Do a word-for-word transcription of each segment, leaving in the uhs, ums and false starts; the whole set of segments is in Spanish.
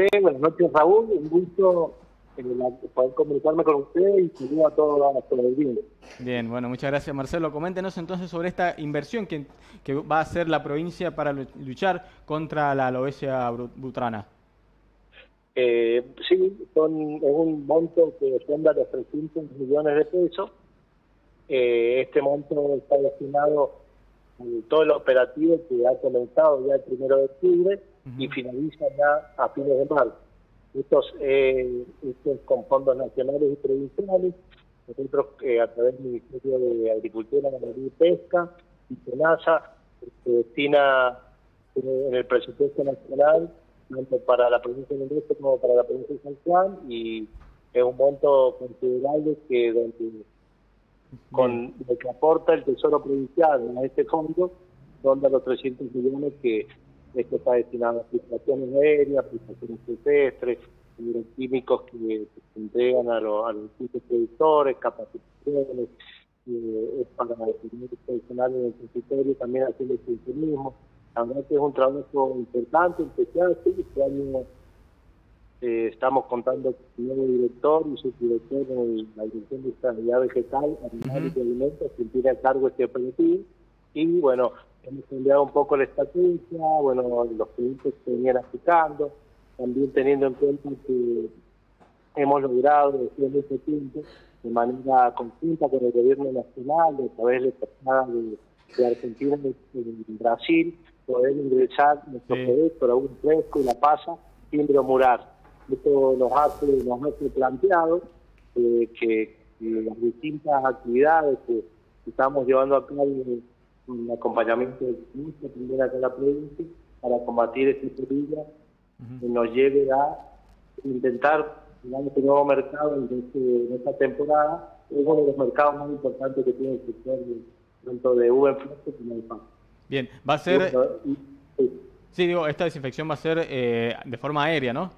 José, buenas noches Raúl, un gusto eh, poder comunicarme con usted y saludo a todos los televidentes. Bien, bueno, muchas gracias Marcelo. Coméntenos entonces sobre esta inversión que, que va a hacer la provincia para luchar contra la alopecia butrana. Eh, sí, son, es un monto que ronda los trescientos millones de pesos. Eh, este monto está destinado a todo el operativo que ha comenzado ya el primero de octubre uh-huh. y finaliza ya a fines de marzo. Estos, eh, estos con fondos nacionales y provinciales. Nosotros, eh, a través del Ministerio de Agricultura, Ganadería y Pesca y SENASA, se destina eh, en el presupuesto nacional, tanto para la provincia de Mendoza como para la provincia de San Juan, y es un monto considerable que donde, con lo que aporta el Tesoro Provincial a este fondo, ronda los trescientos millones que esto está destinado a aplicaciones aéreas, aplicaciones terrestres, químicos que, que se entregan a los, a los distintos productores, capacitaciones, eh, es para definir profesionales en el territorio, también haciendo extensionismo. La verdad que es un trabajo importante, especial. Este año eh, estamos contando con un nuevo director y subdirector en la Dirección de Estabilidad Vegetal, Animales uh-huh. y Alimentos, que tiene a cargo este operativo. Y bueno, hemos cambiado un poco la estrategia, bueno, los productos que venían aplicando, también teniendo en cuenta que hemos logrado desde mucho tiempo, de manera conjunta con el gobierno nacional, a través de la embajada de, de Argentina en Brasil, poder ingresar nuestro sí. producto, la uva fresco y la pasa, sin bromurar. Esto nos hace, nos hace planteado eh, que, que las distintas actividades que estamos llevando a cabo en el acompañamiento del ministro también acá en la provincia para combatir este peligro, que nos lleve a intentar llegar a este nuevo mercado en, este, en esta temporada. Es uno de los mercados más importantes que tiene el sector de, tanto de uva en fresco como de pasta. Bien, va a ser... Y, sí. sí, digo, esta desinfección va a ser eh, de forma aérea, ¿no?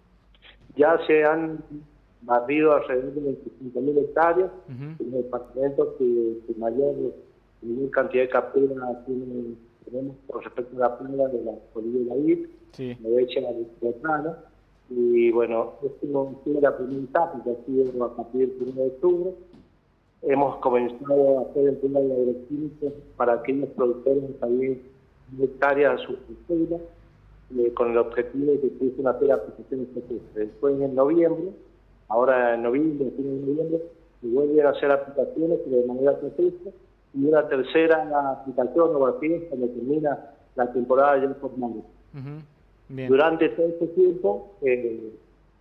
Ya se han barrido alrededor de veinticinco mil hectáreas, uh-huh. en departamentos que, que mayor, mayor cantidad de capturas tienen, tenemos con respecto a la plaga de la polilla de la vid, sí. la leche de la y bueno, esto no es la primera etapa, que ha sido a partir del primero de octubre. Hemos comenzado a hacer el tema de agroquímicos para aquellos productores de también hectáreas a su cultura, eh, con el objetivo de que pudiesen hacer aplicaciones terrestres. Después en noviembre, ahora en noviembre, fin de noviembre, se vuelven a hacer aplicaciones pero de manera terrestre, y una tercera aplicación o así cuando termina la temporada ya formal. Uh-huh. Bien. Durante todo este tiempo eh,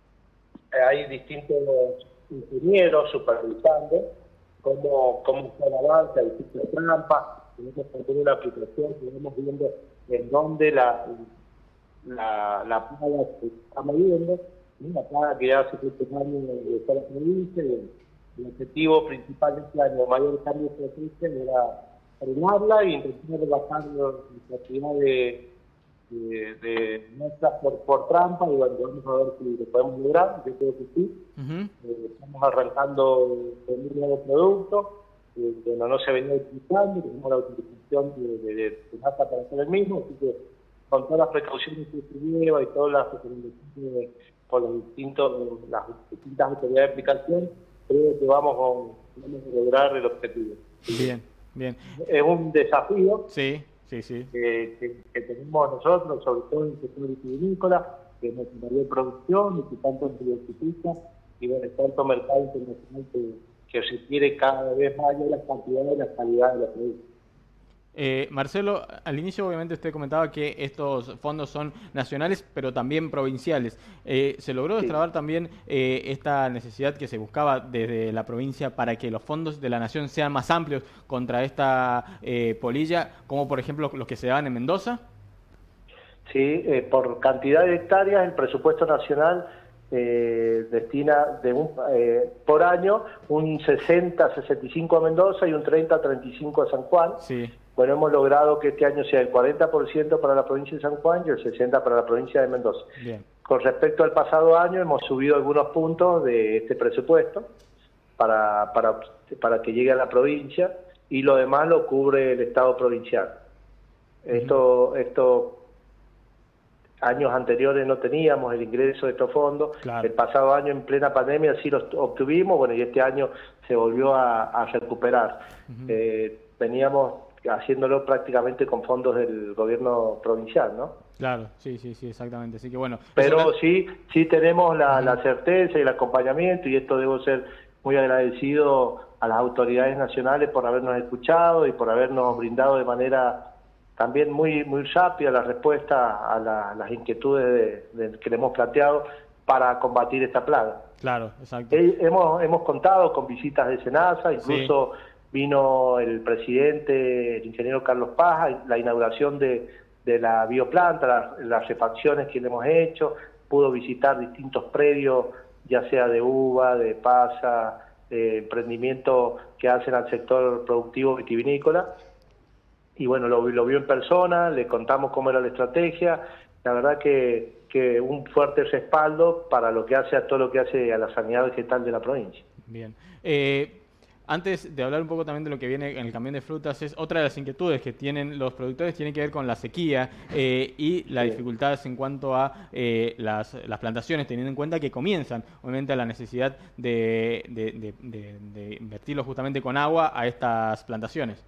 hay distintos ingenieros supervisando cómo, cómo está el avance, hay distintas trampas, tenemos que tener una aplicación, tenemos viendo en dónde la, la, la plaga se está moviendo, ¿sí? La plaga que ya hace siete años de toda la provincia, y el, el objetivo principal de este año, mayor cambio de estrategia, era frenarla y intentar bajar la cantidad de de, de muestras por, por trampa, y bueno, vamos a ver si lo podemos lograr. Yo creo que sí. Uh-huh. eh, estamos arrancando con un nuevo producto eh, que no, no se venía utilizando, tenemos la utilización de, de, de, de masa para hacer el mismo, así que con todas las precauciones que se lleva y todas las recomendaciones por los distintos, las distintas autoridades de aplicación, creo que vamos a, vamos a lograr el objetivo. Bien, bien. Es un desafío. Sí. Sí, sí. Que, que, que tenemos nosotros, sobre todo en el sector vitivinícola, que es nuestra mayor producción y que tanto se diversifica, y bueno, tanto mercado internacional que, que requiere cada vez más la cantidad y la calidad de los productos. Eh, Marcelo, al inicio obviamente usted comentaba que estos fondos son nacionales pero también provinciales. Eh, ¿Se logró destrabar sí. también eh, esta necesidad que se buscaba desde la provincia para que los fondos de la nación sean más amplios contra esta eh, polilla, como por ejemplo los que se daban en Mendoza? Sí, eh, por cantidad de hectáreas el presupuesto nacional eh, destina de un, eh, por año un sesenta a sesenta y cinco a Mendoza y un treinta a treinta y cinco a San Juan. Sí. Bueno, hemos logrado que este año sea el cuarenta por ciento para la provincia de San Juan y el sesenta por ciento para la provincia de Mendoza. Bien. Con respecto al pasado año, hemos subido algunos puntos de este presupuesto para, para, para que llegue a la provincia, y lo demás lo cubre el Estado provincial. Uh-huh. Esto, esto años anteriores no teníamos el ingreso de estos fondos. Claro. El pasado año en plena pandemia sí los obtuvimos, bueno, y este año se volvió a, a recuperar. Uh-huh. eh, veníamos haciéndolo prácticamente con fondos del gobierno provincial, ¿no? Claro, sí, sí, sí, exactamente. Así que bueno. Pero eso... sí, sí tenemos la, uh-huh. la certeza y el acompañamiento, y esto debo ser muy agradecido a las autoridades nacionales por habernos escuchado y por habernos brindado de manera también muy muy rápida la respuesta a la, las inquietudes de, de, que le hemos planteado para combatir esta plaga. Claro, exacto. Eh, hemos, hemos contado con visitas de SENASA, incluso sí. Vino el presidente, el ingeniero Carlos Paja, la inauguración de, de la bioplanta, las, las refacciones que le hemos hecho, pudo visitar distintos predios, ya sea de uva, de pasa, de emprendimiento que hacen al sector productivo vitivinícola. Y bueno, lo, lo vio en persona, le contamos cómo era la estrategia, la verdad que, que un fuerte respaldo para lo que hace a todo lo que hace a la sanidad vegetal de la provincia. Bien. Eh, antes de hablar un poco también de lo que viene en el camión de frutas, es otra de las inquietudes que tienen los productores, tiene que ver con la sequía eh, y las sí. dificultades en cuanto a eh, las, las plantaciones, teniendo en cuenta que comienzan, obviamente, a la necesidad de, de, de, de, de invertirlo justamente con agua a estas plantaciones.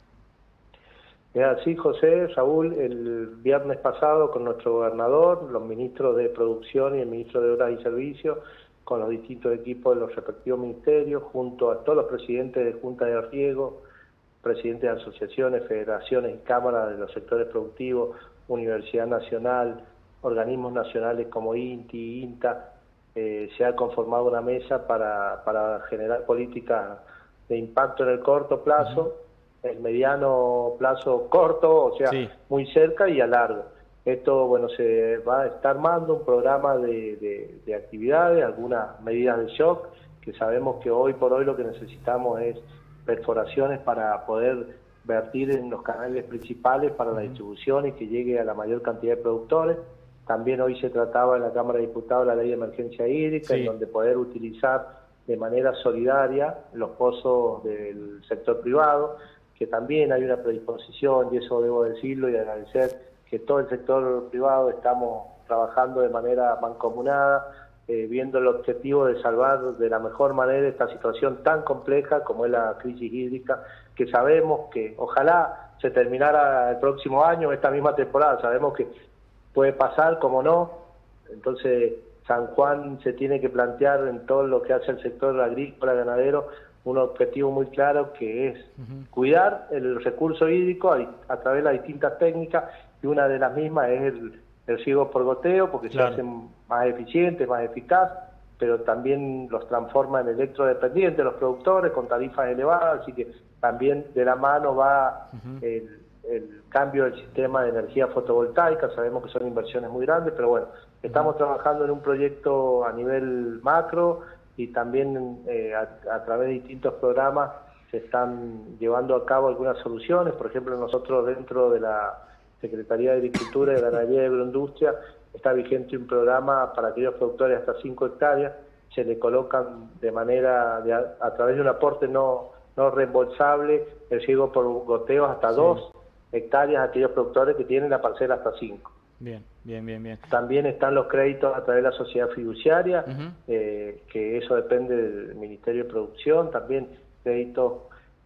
Sí, José, Raúl, el viernes pasado con nuestro gobernador, los ministros de Producción y el ministro de Obras y Servicios, con los distintos equipos de los respectivos ministerios, junto a todos los presidentes de Junta de Riego, presidentes de asociaciones, federaciones y cámaras de los sectores productivos, Universidad Nacional, organismos nacionales como INTI, INTA, eh, se ha conformado una mesa para, para generar políticas de impacto en el corto plazo, uh-huh. el mediano plazo corto, o sea, sí. muy cerca y a largo. Esto, bueno, se va a estar armando un programa de, de, de actividades, algunas medidas de shock, que sabemos que hoy por hoy lo que necesitamos es perforaciones para poder vertir en los canales principales para la distribución y que llegue a la mayor cantidad de productores. También hoy se trataba en la Cámara de Diputados la ley de emergencia hídrica, sí. en donde poder utilizar de manera solidaria los pozos del sector privado, que también hay una predisposición, y eso debo decirlo y agradecer que todo el sector privado estamos trabajando de manera mancomunada, eh, viendo el objetivo de salvar de la mejor manera esta situación tan compleja como es la crisis hídrica, que sabemos que ojalá se terminara el próximo año, esta misma temporada, sabemos que puede pasar, como no. Entonces San Juan se tiene que plantear en todo lo que hace el sector agrícola, ganadero, un objetivo muy claro que es uh-huh. cuidar el recurso hídrico a, a través de las distintas técnicas, y una de las mismas es el, el riego por goteo, porque claro. se hace más eficiente, más eficaz, pero también los transforma en electrodependientes los productores con tarifas elevadas, así que también de la mano va uh-huh. el, el cambio del sistema de energía fotovoltaica. Sabemos que son inversiones muy grandes, pero bueno, estamos uh-huh. trabajando en un proyecto a nivel macro, y también eh, a, a través de distintos programas se están llevando a cabo algunas soluciones. Por ejemplo, nosotros dentro de la Secretaría de Agricultura, de Ganadería y Agroindustria está vigente un programa para aquellos productores hasta cinco hectáreas, se le colocan de manera, de a, a través de un aporte no, no reembolsable, el riego por goteo hasta sí. dos hectáreas a aquellos productores que tienen la parcela hasta cinco. Bien, bien, bien, bien. También están los créditos a través de la sociedad fiduciaria, uh-huh. eh, que eso depende del Ministerio de Producción, también créditos.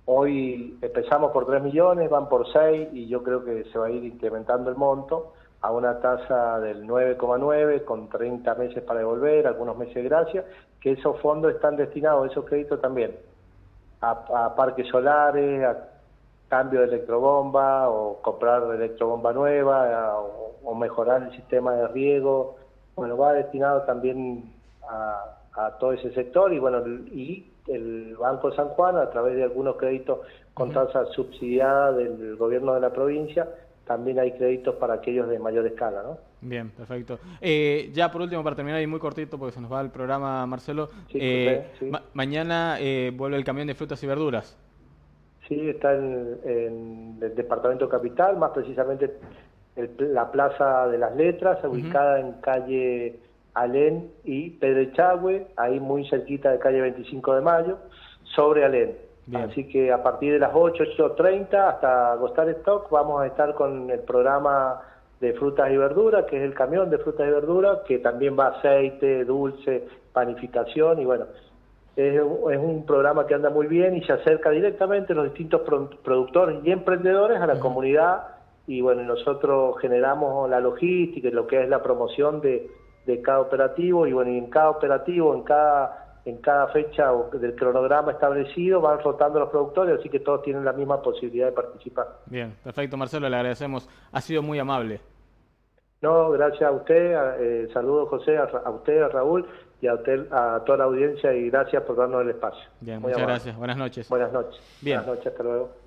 Hoy empezamos por tres millones, van por seis, y yo creo que se va a ir incrementando el monto a una tasa del nueve coma nueve, con treinta meses para devolver, algunos meses de gracia, que esos fondos están destinados, esos créditos también, a, a parques solares, a cambio de electrobomba, o comprar electrobomba nueva, a, o, o mejorar el sistema de riego. Bueno, va destinado también a, a todo ese sector, y bueno, y el Banco San Juan, a través de algunos créditos con tasa subsidiada del gobierno de la provincia, también hay créditos para aquellos de mayor escala, ¿no? Bien, perfecto. Eh, ya por último, para terminar, y muy cortito porque se nos va el programa, Marcelo, sí, eh, sí. ma mañana eh, vuelve el camión de frutas y verduras. Sí, está en, en el departamento capital, más precisamente el, la Plaza de las Letras, ubicada uh-huh. en calle Alén y Pedro Echagüe, ahí muy cerquita de calle veinticinco de mayo, sobre Alén. Bien. Así que a partir de las ocho, ocho treinta hasta agotar stock, vamos a estar con el programa de frutas y verduras, que es el camión de frutas y verduras, que también va aceite, dulce, panificación, y bueno, es, es un programa que anda muy bien y se acerca directamente a los distintos pro, productores y emprendedores a la uh-huh. comunidad, y bueno, nosotros generamos la logística y lo que es la promoción de, de cada operativo, y bueno, y en cada operativo, en cada en cada fecha del cronograma establecido van rotando los productores, así que todos tienen la misma posibilidad de participar. Bien, perfecto, Marcelo, le agradecemos. Ha sido muy amable. No, gracias a usted, eh, saludos José, a, a usted, a Raúl y a usted, a toda la audiencia, y gracias por darnos el espacio. Bien, muy muchas amable. Gracias, buenas noches. Buenas noches. Bien. Buenas noches, hasta luego.